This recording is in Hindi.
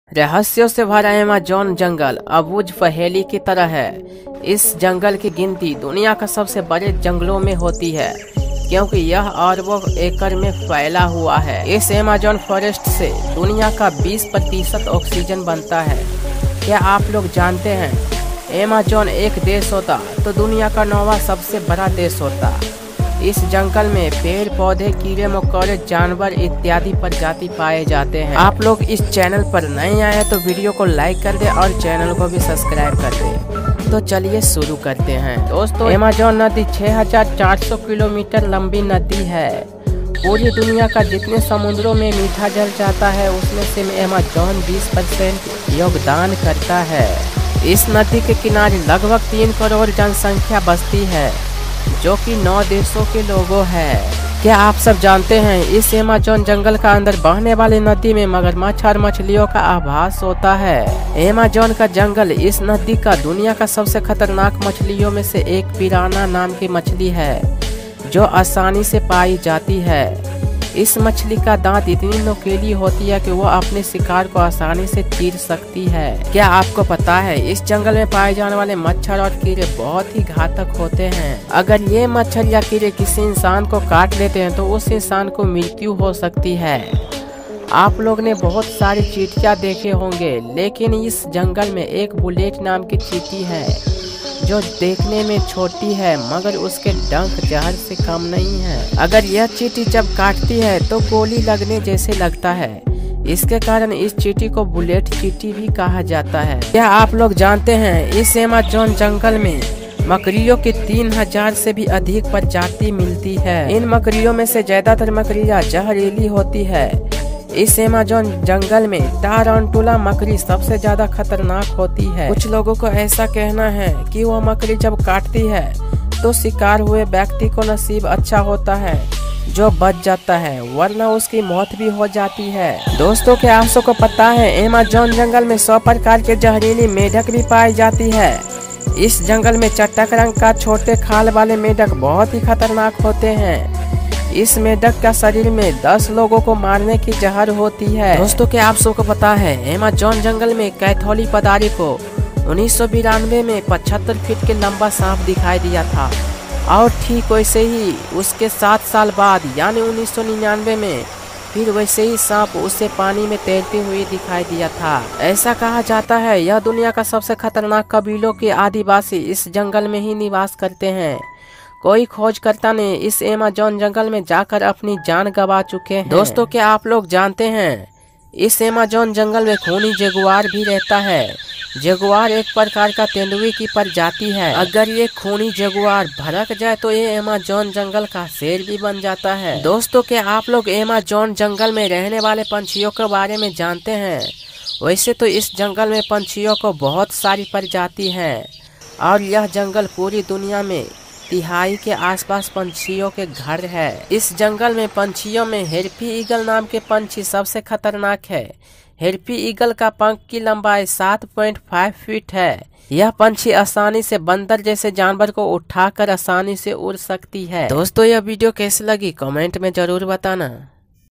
रहस्यों से भरा अमेज़न जंगल अबूझ पहेली की तरह है। इस जंगल की गिनती दुनिया का सबसे बड़े जंगलों में होती है, क्योंकि यह अरबों एकड़ में फैला हुआ है। इस अमेज़न फॉरेस्ट से दुनिया का 20% ऑक्सीजन बनता है। क्या आप लोग जानते हैं, अमेज़न एक देश होता तो दुनिया का 9वां सबसे बड़ा देश होता। इस जंगल में पेड़ पौधे, कीड़े मकोड़े, जानवर इत्यादि प्रजाति पाए जाते हैं। आप लोग इस चैनल पर नए आए हैं तो वीडियो को लाइक कर दे और चैनल को भी सब्सक्राइब कर दे। तो चलिए शुरू करते हैं। दोस्तों, अमेज़न नदी 6400 किलोमीटर लंबी नदी है। पूरी दुनिया का जितने समुद्रों में मीठा जल जाता है, उसमें से अमेज़न 20% योगदान करता है। इस नदी के किनारे लगभग 3 करोड़ जनसंख्या बसती है, जो कि 9 देशों के लोगों है। क्या आप सब जानते हैं, इस अमेज़न जंगल का अंदर बहने वाली नदी में मगरमच्छ और मछलियों का आभास होता है। अमेज़न का जंगल इस नदी का दुनिया का सबसे खतरनाक मछलियों में से एक पिराना नाम की मछली है, जो आसानी से पाई जाती है। इस मछली का दांत इतनी नुकीली होती है कि वो अपने शिकार को आसानी से चीर सकती है। क्या आपको पता है, इस जंगल में पाए जाने वाले मच्छर और कीड़े बहुत ही घातक होते हैं। अगर ये मच्छर या कीड़े किसी इंसान को काट लेते हैं तो उस इंसान को मृत्यु हो सकती है। आप लोग ने बहुत सारी चींटियां देखे होंगे, लेकिन इस जंगल में एक बुलेट नाम की चींटी है, जो देखने में छोटी है मगर उसके डंक जहर से कम नहीं है। अगर यह चींटी जब काटती है तो गोली लगने जैसे लगता है। इसके कारण इस चींटी को बुलेट चींटी भी कहा जाता है। क्या आप लोग जानते हैं, इस अमेज़न जंगल में मकड़ियों की 3000 से भी अधिक प्रजाति मिलती है। इन मकड़ियों में से ज्यादातर मकड़ियाँ जहरीली होती है। इस अमेज़न जंगल में टारंटुला मकड़ी सबसे ज्यादा खतरनाक होती है। कुछ लोगों को ऐसा कहना है कि वह मकड़ी जब काटती है तो शिकार हुए व्यक्ति को नसीब अच्छा होता है, जो बच जाता है, वरना उसकी मौत भी हो जाती है। दोस्तों, क्या आप सबको पता है, अमेज़न जंगल में 100 प्रकार के जहरीली मेढक भी पाई जाती है। इस जंगल में चटक रंग का छोटे खाल वाले मेढक बहुत ही खतरनाक होते हैं। इस मेढक का शरीर में 10 लोगों को मारने की जहर होती है। दोस्तों, क्या आप सबको पता है, अमेज़न जंगल में कैथोली पदारी को 1992 में 75 फीट के लंबा सांप दिखाई दिया था, और ठीक वैसे ही उसके 7 साल बाद यानी 1999 में फिर वैसे ही सांप उसे पानी में तैरती हुई दिखाई दिया था। ऐसा कहा जाता है, यह दुनिया का सबसे खतरनाक कबीलों के आदिवासी इस जंगल में ही निवास करते हैं। कोई खोजकर्ता ने इस अमेज़न जंगल में जाकर अपनी जान गंवा चुके हैं। दोस्तों, क्या आप लोग जानते हैं, इस अमेज़न जंगल में खूनी जगुआर भी रहता है। जगुआर एक प्रकार का तेंदुए की प्रजाति है। अगर ये खूनी जगुआर भड़क जाए तो ये अमेज़न जंगल का शेर भी बन जाता है। दोस्तों, क्या आप लोग अमेज़न जंगल में रहने वाले पंछियों के बारे में जानते हैं? वैसे तो इस जंगल में पंछियों को बहुत सारी प्रजाति है, और यह जंगल पूरी दुनिया में 1/3 के आसपास पंछियों के घर है। इस जंगल में पंछियों में हैर्पी ईगल नाम के पंछी सबसे खतरनाक है। हैर्पी ईगल का पंख की लंबाई 7.5 फीट है। यह पंछी आसानी से बंदर जैसे जानवर को उठाकर आसानी से उड़ सकती है। दोस्तों, यह वीडियो कैसी लगी कमेंट में जरूर बताना।